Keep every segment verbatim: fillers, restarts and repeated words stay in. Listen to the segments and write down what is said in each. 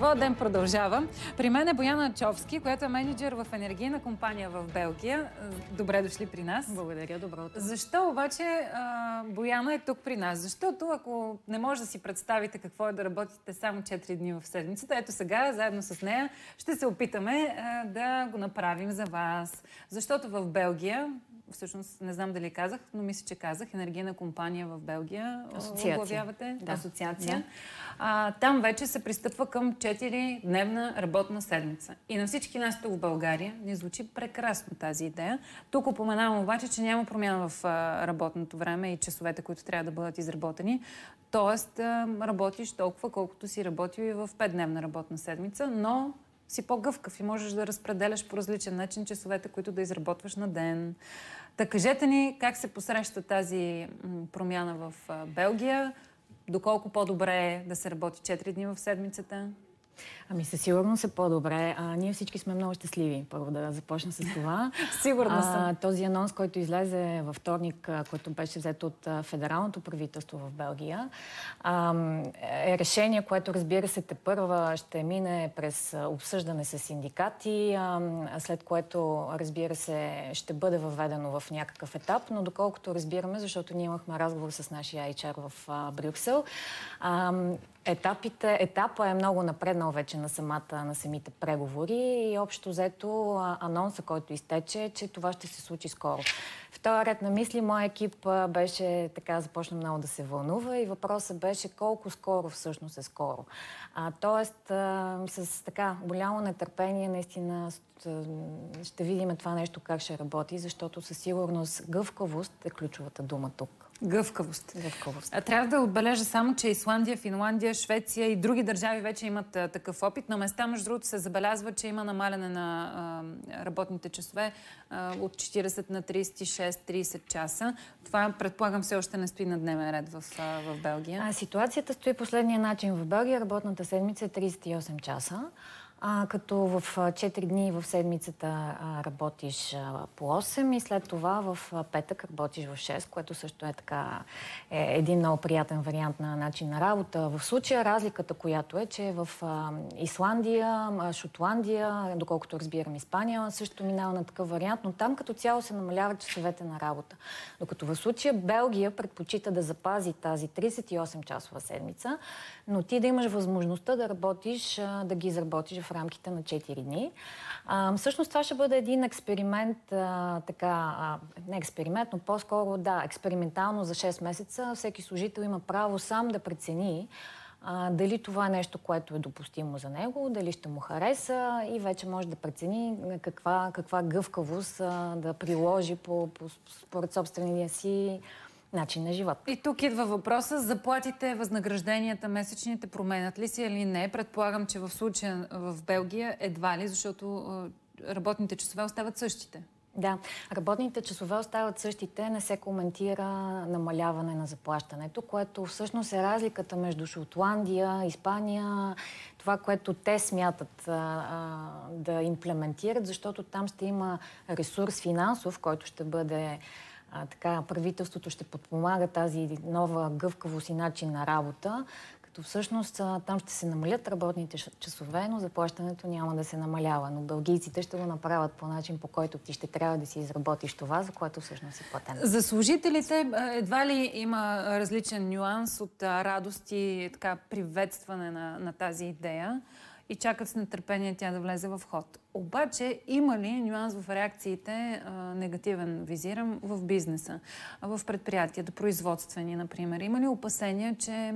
Твоя ден продължава. При мен е Бояна Човски, която е менеджер в енергийна компания в Белгия. Добре дошли при нас. Благодаря, добро утро. Защо обаче а, Бояна е тук при нас? Защото ако не може да си представите какво е да работите само четири дни в седмицата, ето сега, заедно с нея, ще се опитаме а, да го направим за вас. Защото в Белгия, всъщност не знам дали казах, но мисля, че казах, енергийна компания в Белгия. Асоциация. Оглавявате. Да. Асоциация. Да. А, там вече се пристъпва към четири-дневна работна седмица. И на всички нас тук в България ни звучи прекрасно тази идея. Тук упоменавам обаче, че няма промяна в а, работното време и часовете, които трябва да бъдат изработени. Тоест, а, работиш толкова, колкото си работил и в петдневна работна седмица, но си по-гъвкав и можеш да разпределяш по различен начин часовете, които да изработваш на ден. Та кажете ни как се посреща тази промяна в Белгия, доколко по-добре е да се работи четири дни в седмицата? Ами със сигурност е по-добре. А, ние всички сме много щастливи, първо да започна с това. Сигурно съм. А, този анонс, който излезе във вторник, който беше взет от федералното правителство в Белгия, а, е решение, което разбира се тепърва ще мине през обсъждане с синдикати, а, след което разбира се ще бъде въведено в някакъв етап, но доколкото разбираме, защото ние имахме разговор с нашия ейч ар в а, Брюксел, а, Етапите, етапа е много напреднал вече на, самата, на самите преговори и общо взето анонса, който изтече, че това ще се случи скоро. В този ред на мисли, моя екип беше така, започна много да се вълнува и въпросът беше колко скоро всъщност е скоро. А, тоест, а, с така голямо нетърпение наистина ще видим това нещо как ще работи, защото със сигурност гъвкавост е ключовата дума тук. Гъвкавост. Гъвкавост. А, трябва да отбележа само, че Исландия, Финландия, Швеция и други държави вече имат а, такъв опит. На места, между другото, се забелязва, че има намаляне на а, работните часове а, от четирийсет на трийсет и шест до трийсет часа. Това, предполагам, все още не стои на дневен ред в, а, в Белгия. А, ситуацията стои последния начин. В Белгия работната седмица е трийсет и осем часа. А, като в четири дни в седмицата а, работиш а, по осем и след това в а, петък работиш в шест, което също е така е един много приятен вариант на начин на работа. В случая разликата, която е, че в а, Исландия, а, Шотландия, доколкото разбирам Испания, също минава на такъв вариант, но там като цяло се намаляват часовете на работа. Докато в случая Белгия предпочита да запази тази трийсет и осем часова седмица, но ти да имаш възможността да работиш, а, да ги изработиш в рамките на четири дни. А, всъщност това ще бъде един експеримент, а, така, а, не експеримент, но по-скоро, да, експериментално за шест месеца. Всеки служител има право сам да прецени а, дали това е нещо, което е допустимо за него, дали ще му хареса и вече може да прецени каква, каква гъвкавост а, да приложи по, по, според собствения си начин на живот. И тук идва въпроса, заплатите, възнагражденията, месечните променят ли си или не? Предполагам, че в случая в Белгия едва ли, защото работните часове остават същите. Да, работните часове остават същите, не се коментира намаляване на заплащането, което всъщност е разликата между Шотландия, Испания, това, което те смятат а, а, да имплементират, защото там ще има ресурс финансов, който ще бъде А, така, правителството ще подпомага тази нова гъвкавост и начин на работа, като всъщност а, там ще се намалят работните часове, но заплащането няма да се намалява. Но белгийците ще го направят по начин, по който ти ще трябва да си изработиш това, за което всъщност е платено. За служителите едва ли има различен нюанс от а, радост и така, приветстване на, на тази идея и чакат с нетърпение тя да влезе в ход. Обаче има ли нюанс в реакциите, а, негативен визирам, в бизнеса, в предприятията, производствени, например? Има ли опасения, че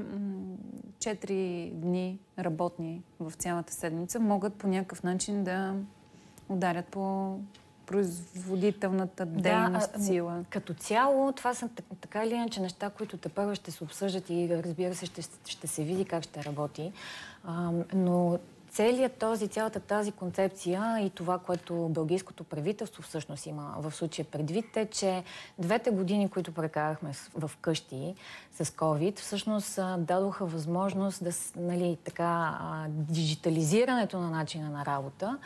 четири дни работни в цялата седмица могат по някакъв начин да ударят по производителната дейност, да, сила? Като цяло, това са така или иначе неща, които тепърва ще се обсъждат и разбира се ще, ще се види как ще работи. А, но целият този, цялата тази концепция и това, което белгийското правителство всъщност има в случая предвид е, че двете години, които прекарахме в къщи с COVID, всъщност дадоха възможност да, нали, така, диджитализирането на начина на работа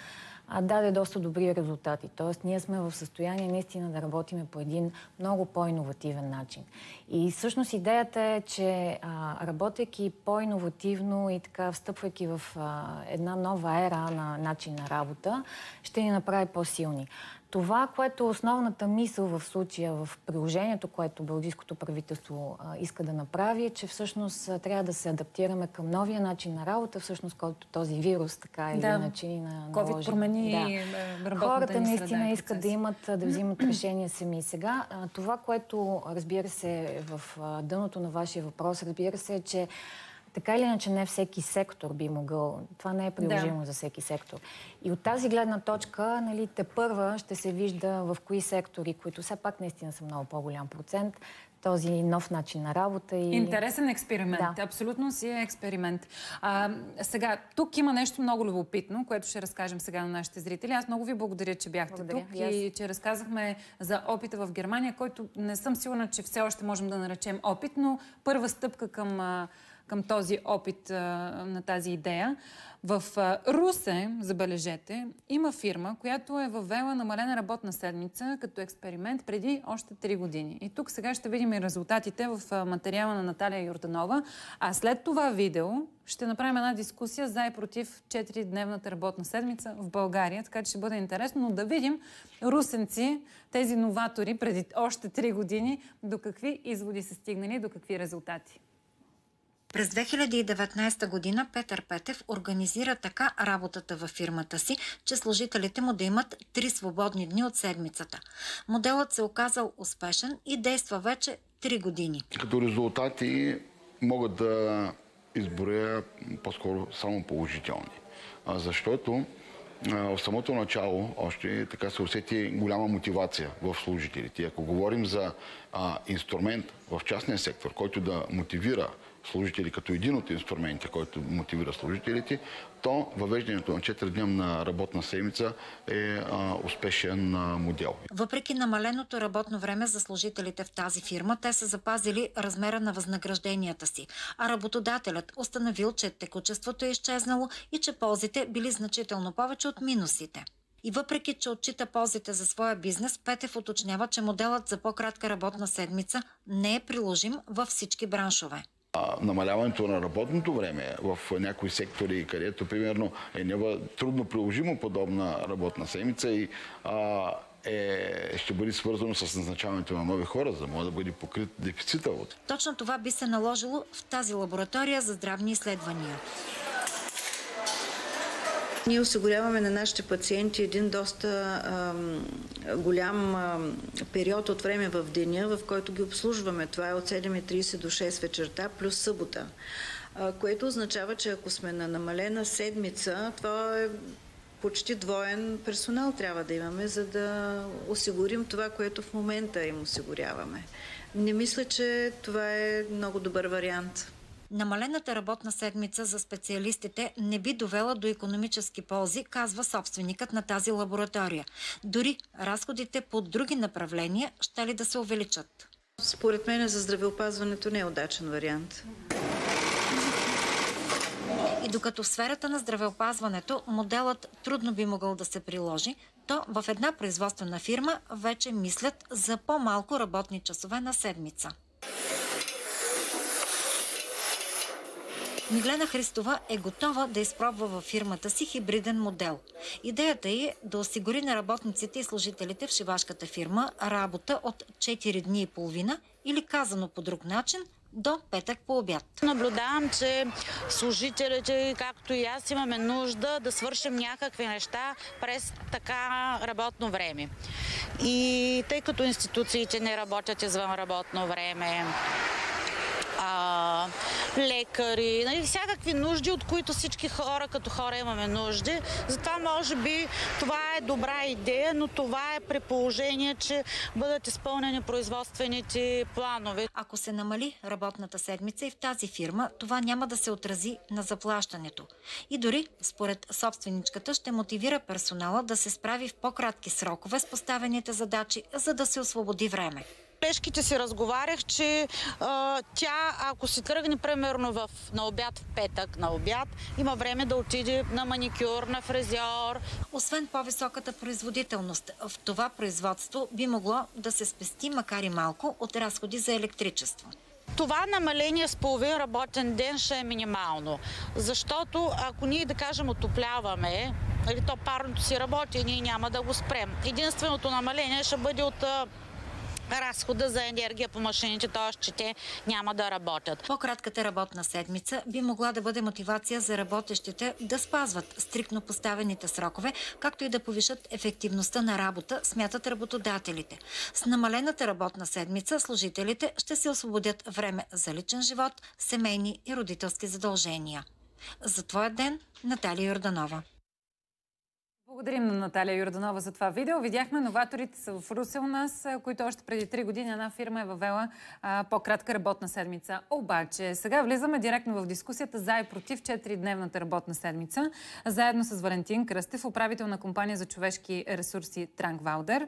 а, даде доста добри резултати. Тоест, ние сме в състояние наистина да работиме по един много по-иновативен начин. И всъщност идеята е, че а, работейки по-иновативно и така встъпвайки в а, една нова ера на начин на работа, ще ни направи по-силни. Това, което основната мисъл в случая, в приложението, което белгийското правителство а, иска да направи, е, че всъщност а, трябва да се адаптираме към новия начин на работа, всъщност който този вирус така или да. иначе ни наложи. ковид промени да. работната Хората ни наистина среда, искат да имат, да взимат решения сами. И сега, а, това, което разбира се е в а, дъното на вашия въпрос, разбира се е, че така или иначе не всеки сектор би могъл. Това не е приложимо да. за всеки сектор. И от тази гледна точка, нали, тепърва ще се вижда в кои сектори, които все пак наистина са много по-голям процент, този нов начин на работа. И... Интересен експеримент. Да. Абсолютно си е експеримент. А, сега, тук има нещо много любопитно, което ще разкажем сега на нашите зрители. Аз много ви благодаря, че бяхте благодаря. тук yes. и че разказахме за опита в Германия, който не съм сигурна, че все още можем да наречем опит, но първа стъпка към... към този опит а, на тази идея. В а, Русе, забележете, има фирма, която е въвела намалена работна седмица като експеримент преди още три години. И тук сега ще видим и резултатите в а, материала на Наталия Йорданова. А след това видео ще направим една дискусия за и против четиридневната работна седмица в България, така че ще бъде интересно, но да видим русенци, тези новатори преди още три години, до какви изводи са стигнали, до какви резултати. През две хиляди и деветнадесета година Петър Петев организира така работата във фирмата си, че служителите му да имат три свободни дни от седмицата. Моделът се оказал успешен и действа вече три години. Като резултати могат да изборя по-скоро само положителни. Защото в самото начало още така се усети голяма мотивация в служителите. Ако говорим за а, инструмент в частния сектор, който да мотивира служители като един от инструментите, който мотивира служителите, то въвеждането на четиридневна работна седмица е а, успешен а, модел. Въпреки намаленото работно време за служителите в тази фирма, те са запазили размера на възнагражденията си, а работодателят установил, че текучеството е изчезнало и че ползите били значително повече от минусите. И въпреки, че отчита ползите за своя бизнес, Петев уточнява, че моделът за по-кратка работна седмица не е приложим във всички браншове. Намаляването на работното време в някои сектори, където примерно е нева, трудно приложимо подобна работна седмица и а, е, ще бъде свързано с назначаването на нови хора, за да може да бъде покрит дефицита от. Точно това би се наложило в тази лаборатория за здравни изследвания. Ние осигуряваме на нашите пациенти един доста ам, голям ам, период от време в деня, в който ги обслужваме. Това е от седем и тридесет до шест вечерта, плюс събота. А, което означава, че ако сме на намалена седмица, това е почти двоен персонал трябва да имаме, за да осигурим това, което в момента им осигуряваме. Не мисля, че това е много добър вариант. Намалената работна седмица за специалистите не би довела до икономически ползи, казва собственикът на тази лаборатория. Дори разходите по други направления ще ли да се увеличат? Според мен за здравеопазването не е удачен вариант. И докато в сферата на здравеопазването моделът трудно би могъл да се приложи, то в една производствена фирма вече мислят за по-малко работни часове на седмица. Миглена Христова е готова да изпробва във фирмата си хибриден модел. Идеята е да осигури на работниците и служителите в шивашката фирма работа от четири дни и половина или, казано по друг начин, до петък по обяд. Наблюдавам, че служителите, както и аз, имаме нужда да свършим някакви неща през така работно време. И тъй като институциите не работят извън работно време, А, лекари, нали, всякакви нужди, от които всички хора като хора имаме нужди. Затова може би това е добра идея, но това е при положение, че бъдат изпълнени производствените планове. Ако се намали работната седмица и в тази фирма, това няма да се отрази на заплащането. И дори, според собственичката, ще мотивира персонала да се справи в по-кратки срокове с поставените задачи, за да се освободи време. колежките си разговарях, че а, тя, ако си тръгне примерно в, на обяд в петък, на обяд, има време да отиде на маникюр, на фризьор. Освен по-високата производителност, в това производство би могло да се спести, макар и малко, от разходи за електричество. Това намаление с половин работен ден ще е минимално, защото ако ние, да кажем, отопляваме, или то парното си работи, ние няма да го спрем. Единственото намаление ще бъде от разхода за енергия по машините, т.е. че те няма да работят. По-кратката работна седмица би могла да бъде мотивация за работещите да спазват стриктно поставените срокове, както и да повишат ефективността на работа, смятат работодателите. С намалената работна седмица служителите ще се освободят време за личен живот, семейни и родителски задължения. За твоя ден, Наталия Йорданова. Благодарим на Наталия Йорданова за това видео. Видяхме, новаторите са в Русе у нас, които още преди три години една фирма е въвела по-кратка работна седмица. Обаче, сега влизаме директно в дискусията за и против четиридневната работна седмица, заедно с Валентин Кръстев, управител на компания за човешки ресурси Транквалдер,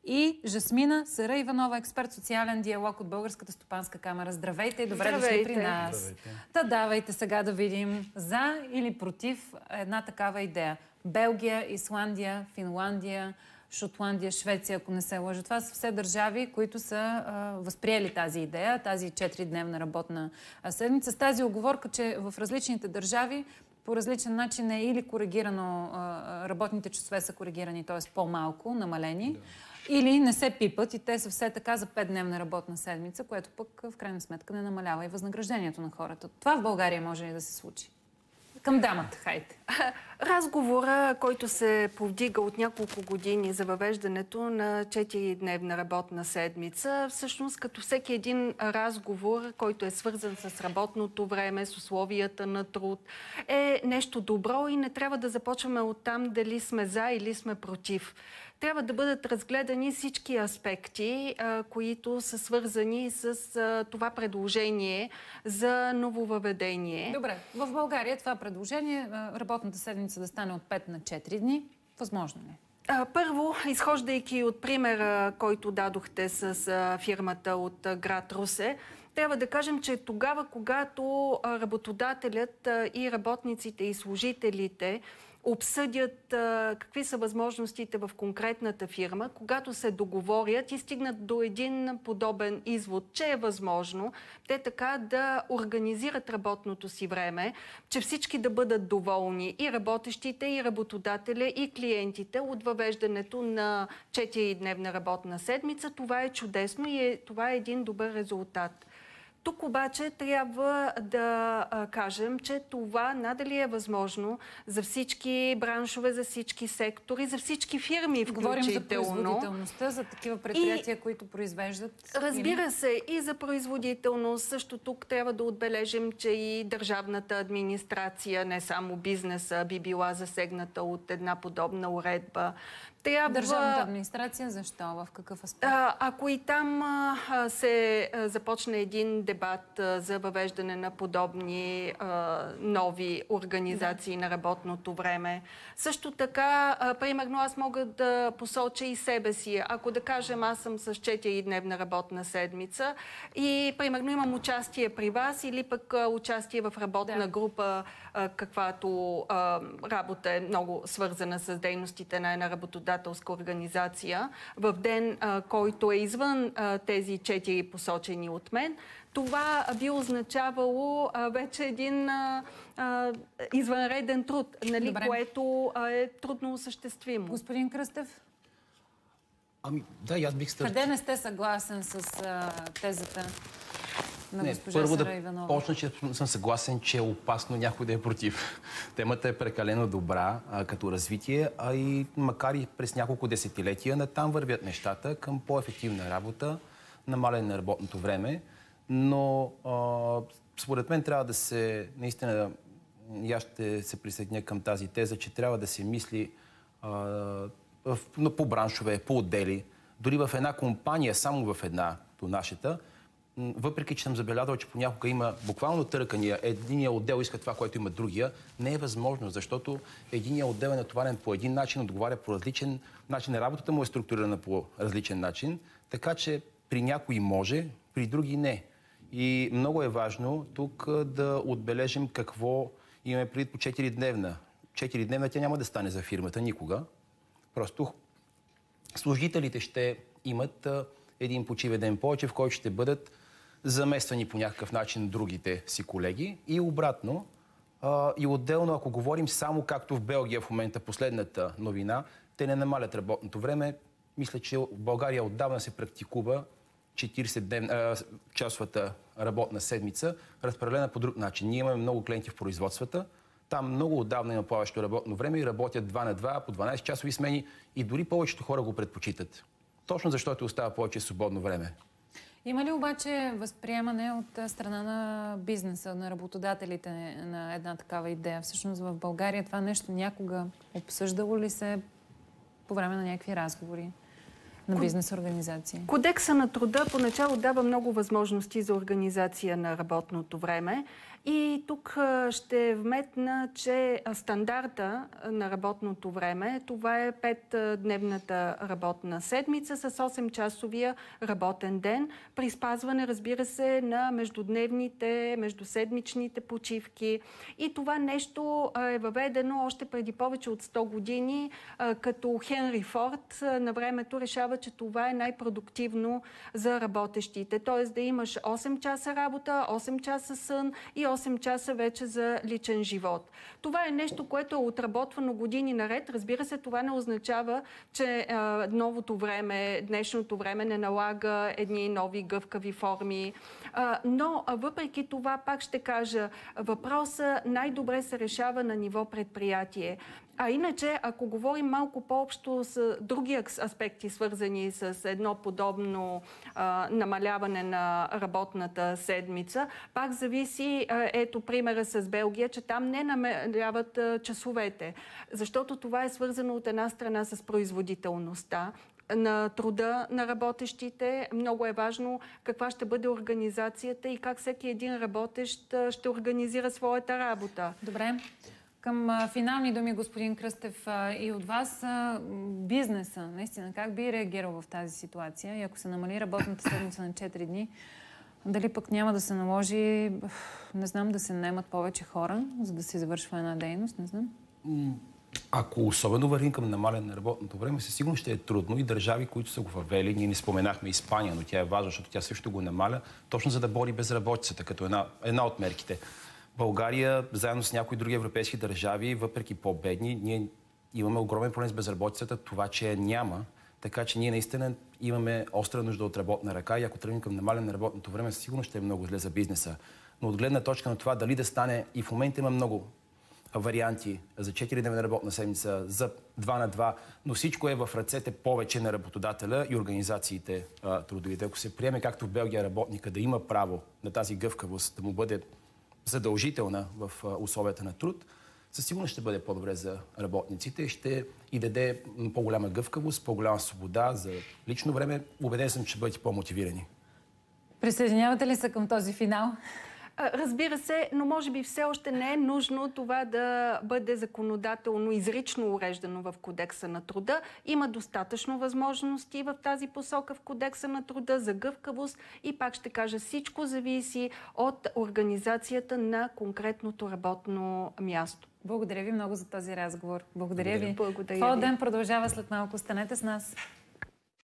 и Жасмина Сара Иванова, експерт социален диалог от Българската стопанска камера. Здравейте и добре дошли при нас. Та давайте сега да видим за или против една такава идея. Белгия, Исландия, Финландия, Шотландия, Швеция, ако не се лъжа. Това са все държави, които са а, възприели тази идея, тази четиридневна работна седмица, с тази оговорка, че в различните държави по различен начин е или коригирано, а, работните часове са коригирани, т.е. по-малко, намалени, да. Или не се пипат и те са все така за петдневна работна седмица, което пък в крайна сметка не намалява и възнаграждението на хората. Това в България може ли да се случи? Към дамата, хайде. Разговора, който се повдига от няколко години за въвеждането на четиридневна работна седмица, всъщност като всеки един разговор, който е свързан с работното време, с условията на труд, е нещо добро и не трябва да започваме оттам дали сме за или сме против. Трябва да бъдат разгледани всички аспекти, а, които са свързани с а, това предложение за нововъведение. Добре, в България това предложение, работната седмица да стане от пет на четири дни, възможно ли? А, първо, изхождайки от примера, който дадохте с а, фирмата от а, град Русе, трябва да кажем, че тогава, когато а, работодателят а, и работниците и служителите обсъдят а, какви са възможностите в конкретната фирма, когато се договорят и стигнат до един подобен извод, че е възможно те така да организират работното си време, че всички да бъдат доволни, и работещите, и работодателя, и клиентите, от въвеждането на четиридневна работна седмица. Това е чудесно и е, това е един добър резултат. Тук обаче трябва да а, кажем, че това надали е възможно за всички браншове, за всички сектори, за всички фирми включително. Говорим за производителността, за такива предприятия, и, които произвеждат. Разбира или? се, и за производителност. Също тук трябва да отбележим, че и държавната администрация, не само бизнеса, би била засегната от една подобна уредба. Трябва... Държавната администрация защо? В какъв аспект? А, ако и там а, се а, започне един дебат а, за въвеждане на подобни а, нови организации да. на работното време. Също така, а, примерно, аз мога да посоча и себе си. Ако да кажем, аз съм с четиридневна работна седмица и, примерно, имам участие при вас или пък а, участие в работна да. група, а, каквато а, работа е много свързана с дейностите на една работодателска организация, в ден, а, който е извън а, тези четири посочени от мен, това би означавало а, вече един а, а, извънреден труд, нали, което а, е трудно осъществимо. Господин Кръстев? Ами, да, и аз бих стартил. Къде не сте съгласен с а, тезата на не, госпожа първо Сара да Иванова? почна, че съм съгласен, че е опасно някой да е против. Темата е прекалено добра а, като развитие, а и макар и през няколко десетилетия натам вървят нещата към по-ефективна работа, намаляне на работното време, но а, според мен трябва да се, наистина, и аз ще се присъединя към тази теза, че трябва да се мисли а, в, по браншове, по отдели, дори в една компания, само в една, до нашата, въпреки че съм забелязал, че понякога има буквално търкания, единия отдел иска това, което има другия, не е възможно, защото единия отдел е натоварен по един начин, отговаря по различен начин, работата му е структурирана по различен начин, така че при някои може, при други не. И много е важно тук да отбележим какво имаме преди по четиридневна. четиридневна тя няма да стане за фирмата никога. Просто служителите ще имат един почивен ден повече, в който ще бъдат замествани по някакъв начин другите си колеги. И обратно, и отделно, ако говорим само както в Белгия в момента, последната новина, те не намалят работното време. Мисля, че в България отдавна се практикува четиридесетчасовата работна седмица, разпределена по друг начин. Ние имаме много клиенти в производствата. Там много отдавна има плаващо работно време и работят два на два, по дванайсет часови смени и дори повечето хора го предпочитат. Точно защото остава повече свободно време. Има ли обаче възприемане от страна на бизнеса, на работодателите на една такава идея? Всъщност в България това нещо някога обсъждало ли се по време на някакви разговори на бизнес организации? Кодекса на труда поначало дава много възможности за организация на работното време. И тук ще вметна, че стандарта на работното време, това е петдневната работна седмица с осем-часовия работен ден, при спазване, разбира се, на междудневните, междуседмичните почивки. И това нещо е въведено още преди повече от сто години, като Хенри Форд на времето решава, че това е най-продуктивно за работещите. Тоест да имаш осем часа работа, осем часа сън и осем часа вече за личен живот. Това е нещо, което е отработвано години наред. Разбира се, това не означава, че а, новото време, днешното време не налага едни нови гъвкави форми. А, но а, въпреки това, пак ще кажа, въпросът най-добре се решава на ниво предприятие. А иначе, ако говорим малко по-общо с други аспекти, свързани с едно подобно а, намаляване на работната седмица, пак зависи, а, ето примера с Белгия, че там не намаляват а, часовете. Защото това е свързано от една страна с производителността на труда на работещите. Много е важно каква ще бъде организацията и как всеки един работещ ще организира своята работа. Добре. Към а, финални думи, господин Кръстев, а, и от вас, а, бизнеса, наистина, как би реагирал в тази ситуация? И ако се намали работната седмица на четири дни, дали пък няма да се наложи, не знам, да се наемат повече хора, за да се завършва една дейност, не знам? Ако особено вървим към намаляне на работното време, със сигурност ще е трудно и държави, които са го въвели, ние не споменахме Испания, но тя е важна, защото тя също го намаля, точно за да бори безработицата, като една, една от мерките. България, заедно с някои други европейски държави, въпреки по-бедни, ние имаме огромен проблем с безработицата, това, че няма. Така че ние наистина имаме остра нужда от работна ръка и ако тръгнем към намаляне на работното време, сигурно ще е много зле за бизнеса. Но от гледна точка на това дали да стане, и в момента има много варианти за четиридневна работна седмица, за два на два, но всичко е в ръцете повече на работодателя и организациите а, трудовите. Ако се приеме, както в Белгия, работника да има право на тази гъвкавост, да му бъде задължителна в условията на труд, със сигурност ще бъде по-добре за работниците и ще и даде по-голяма гъвкавост, по-голяма свобода за лично време. Убеден съм, че ще бъдете по-мотивирани. Присъединявате ли се към този финал? Разбира се, но може би все още не е нужно това да бъде законодателно, изрично уреждано в Кодекса на труда. Има достатъчно възможности в тази посока в Кодекса на труда за гъвкавост и пак ще кажа, всичко зависи от организацията на конкретното работно място. Благодаря ви много за този разговор. Благодаря, Благодаря. ви. Благодаря Това ви. ден продължава след малко. Останете с нас.